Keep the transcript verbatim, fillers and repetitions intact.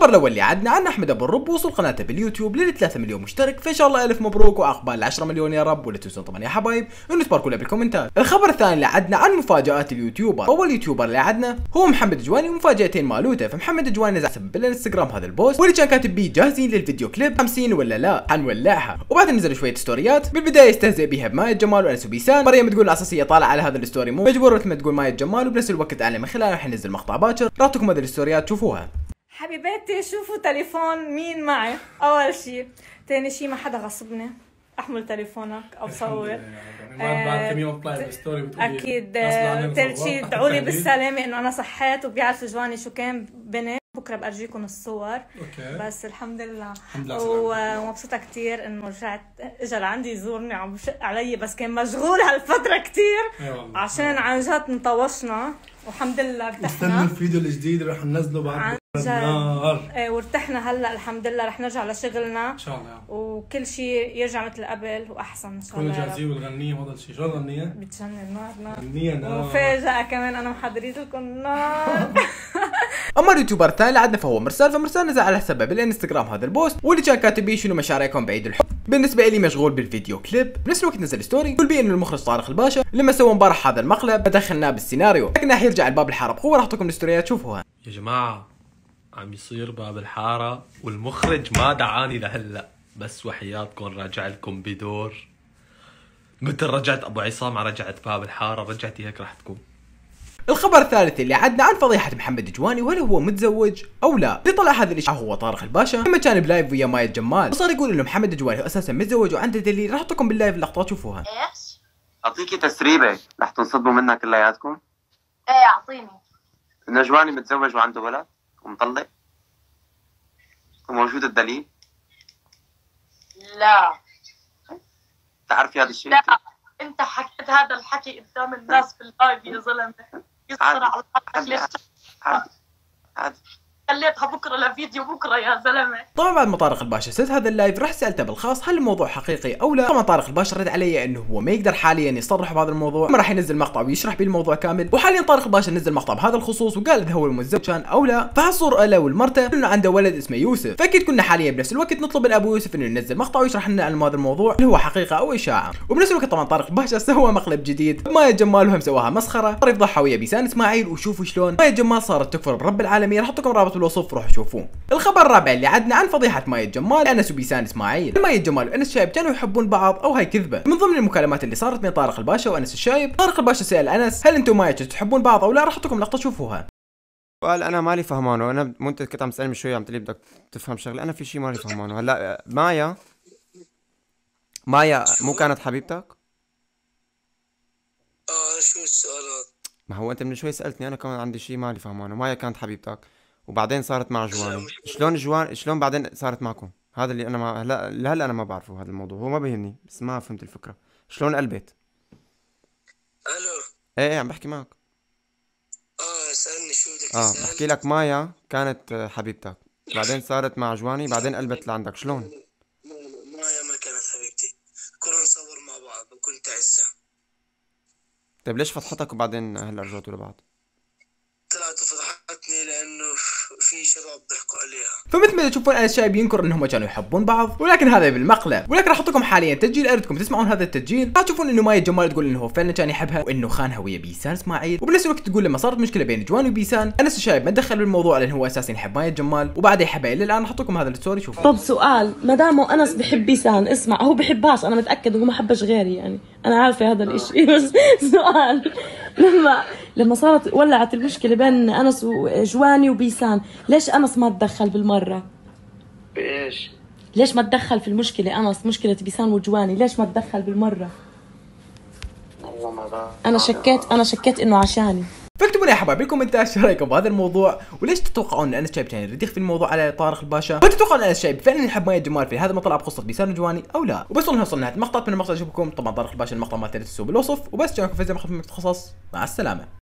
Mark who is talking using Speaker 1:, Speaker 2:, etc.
Speaker 1: الخبر الاول اللي عدنا عن احمد ابو الرب وصل قناته باليوتيوب لل ثلاثة مليون مشترك، فان شاء الله الف مبروك وعقبال ال عشرة مليون يا رب، ولا تنسون طبعا يا حبايب انه تباركوا له بالكومنتات. الخبر الثاني اللي عدنا عن مفاجات اليوتيوبر. اول يوتيوبر اللي عدنا هو محمد جواني ومفاجاتين مالوته. فمحمد جواني نزل بالانستغرام هذا البوست واللي كان كاتب بيه جاهزين للفيديو كليب خمسين ولا لا حنولعها، وبعدين نزل شويه ستوريات. بالبدايه يستهزئ بيها بماية جمال وانس وبيسان. مريم تقول الاساسيه طالعه على هذا الستوري مو مجبور، مثل ما تقول ماية جمال، وبنفس الوقت اعلن من خلاله راح ننزل مقطع باكر. راتكم هذه الستوريات شوفوها.
Speaker 2: حبيباتي شوفوا تليفون مين معي اول شيء، ثاني شيء ما حدا غصبني احمل تليفونك او صور.
Speaker 3: بعد كم يوم طلعت بالستوري بتقولي
Speaker 2: اكيد. ثالث شيء ادعوا لي بالسلامه انه انا صحيت وبيعرف جواني شو كان بني. بكره بارجيكم الصور. أوكي. بس الحمد لله الحمد لله ومبسوطه كثير انه رجعت اجى لعندي يزورني، عم بشق علي بس كان مشغول هالفتره كثير عشان عن جد انطوشنا والحمد لله ارتحنا.
Speaker 3: استنوا الفيديو الجديد رح ننزله بعد النهار.
Speaker 2: ايه وارتحنا هلا الحمد لله، رح نرجع لشغلنا ان شاء الله وكل شيء يرجع مثل قبل واحسن ان شاء الله.
Speaker 3: كل جاهزين والغنيه وهذا الشيء. شو الغنيه؟
Speaker 2: بتجنن نارنا.
Speaker 3: غنيه نار.
Speaker 2: ومفاجأة كمان انا محضرين لكم نار.
Speaker 1: اما اليوتيوبر الثاني اللي عندنا فهو مرسال. فمرسال نزل على حسابه بالانستغرام هذا البوست واللي كان كاتب بيه شنو مشاريعكم بعيد الحب. بالنسبه لي مشغول بالفيديو كليب. بنفس الوقت نزل ستوري يقول بيه انه المخرج طارق الباشا لما سوى امبارح هذا المقلب دخلناه بالسيناريو، لكن راح يرجع الباب الحاره بقوه. راح اعطيكم الستوريات شوفوها.
Speaker 4: يا جماعه عم يصير باب الحاره والمخرج ما دعاني لهلا، بس وحياتكم راجع لكم بدور مثل رجعت ابو عصام على رجعت باب الحاره، رجعتي هيك راح تكون.
Speaker 1: الخبر الثالث اللي عدنا عن فضيحة محمد جواني، وهل هو متزوج او لا. اللي طلع هذا الاشاعة هو طارق الباشا لما كان بلايف ويا ماية جمال، وصار يقول انه محمد جواني هو اساسا متزوج وعنده دليل. راح احطكم باللايف اللقطات شوفوها.
Speaker 5: ايش؟
Speaker 6: اعطيكي تسريبه رح تنصدموا منها كلياتكم.
Speaker 5: ايه اعطيني.
Speaker 6: انه جواني متزوج وعنده ولد ومطلق وموجود الدليل.
Speaker 5: لا
Speaker 6: تعرفي هذا الشيء؟
Speaker 5: لا انت حكيت هذا الحكي قدام الناس في اللايف يا زلمه. يسطر على حالك ليش؟
Speaker 6: عادي عادي
Speaker 5: خليتها بكره لفيديو بكره يا زلمه.
Speaker 1: طبعا بعد ما طارق الباشا سد هذا اللايف راح سالته بالخاص هل الموضوع حقيقي او لا. طبعا طارق الباشا رد علي انه هو ما يقدر حاليا يصرح بهذا الموضوع، ما راح ينزل مقطع ويشرح به الموضوع كامل. وحاليا طارق الباشا نزل مقطع بهذا الخصوص وقال اذا هو المتزوج كان او لا. فهالصور له والمرته انه عنده ولد اسمه يوسف، فاكيد كنا حاليا بنفس الوقت نطلب من ابو يوسف انه ينزل مقطع ويشرح لنا عن هذا الموضوع هل هو حقيقه او اشاعه. وبنفس الوقت طبعا طارق الباشا سوى مقلب جديد ماية جمال وهم سواها مسخره، صار يفضحها ويا بيسان اسماعيل. وشوفوا شلون ماية جمال صارت تكفر برب العالمين. راح احط لكم رابط بالوصف روحوا شوفوا. الخبر الرابع اللي عدنا عن فضيحة ماية جمال انس وبيسان اسماعيل. ماية جمال وانس الشايب كانوا يحبون بعض او هاي كذبه. من ضمن المكالمات اللي صارت بين طارق الباشا وانس الشايب، طارق الباشا سال انس هل انتم ماية تحبون بعض او لا. راح احط لكم لقطه شوفوها.
Speaker 7: سؤال انا مالي فهمانه. انا مو انت كنت عم تسالني شوي عم تقول بدك تفهم شغله، انا في شيء مالي فهمانه. هلا مايا مايا مو كانت حبيبتك؟
Speaker 8: اه شو السؤالات؟
Speaker 7: ما هو انت من شوي سالتني، انا كمان عندي شيء مالي فهمانه. مايا كانت حبيبتك وبعدين صارت مع جواني، شلون جوان شلون بعدين صارت معكم؟ هذا اللي انا ما هلا هلا انا ما بعرفه هذا الموضوع، هو ما بيهمني بس ما فهمت الفكره. شلون قلبت؟
Speaker 8: الو
Speaker 7: ايه ايه عم بحكي معك.
Speaker 8: اه اسالني شو بدك
Speaker 7: اه
Speaker 8: تسال؟
Speaker 7: بحكي لك مايا كانت حبيبتك بعدين صارت مع جواني بعدين قلبت لعندك، شلون؟
Speaker 8: مايا ما كانت حبيبتي، كنا نصور مع بعض وكنت اعزها.
Speaker 7: طيب ليش فتحتك وبعدين هلا رجعتوا لبعض؟
Speaker 8: طلعت وفضحتني لانه في شباب ضحكوا عليها.
Speaker 1: فمثل ما تشوفون انس الشايب ينكر انهم كانوا يحبون بعض، ولكن هذا بالمقلب. ولكن راح احط لكم حاليا تسجيل اريدكم تسمعون هذا التسجيل. راح تشوفون انه ماية جمال تقول انه هو فعلا كان يحبها وانه خانها ويا بيسان اسماعيل. وبنفس الوقت تقول لما صارت مشكله بين جوان وبيسان انس الشايب ما تدخل بالموضوع لانه هو اساسا يحب ماية جمال وبعدها يحبها الى الان. راح احط لكم هذا الستوري شوفوا.
Speaker 9: طب سؤال، ما دام انس بحب بيسان، اسمع هو بحبهاش انا متاكد وهو ما حبش غيري، يعني انا عارفه هذا الاشي. بس سؤال، لما لما صارت ولعت المشكله بين انس وجواني وبيسان، ليش انس ما تدخل بالمره؟
Speaker 8: بايش؟
Speaker 9: ليش ما تدخل في المشكله انس، مشكله بيسان وجواني، ليش ما تدخل بالمره؟
Speaker 8: والله ما بعرف.
Speaker 9: انا شكيت انا شكيت انه عشاني.
Speaker 1: فاكتبوا لي يا حبايبي بالكومنتات شو رايكم بهذا الموضوع، وليش تتوقعون ان انس شايب كان يريد يخفي الموضوع على طارق الباشا؟ هل تتوقعون ان انس شايب فعلا يحب ماية جمال في هذا ما طلع بقصه بيسان وجواني او لا؟ وبس وصلنا وصلنا نهايه المقطع. من المقطع اشوفكم طبعا طارق الباشا المقطع مالته تنسوا بالوصف. وبس جاكم في زي ما خفت من القصص. مع السلامه.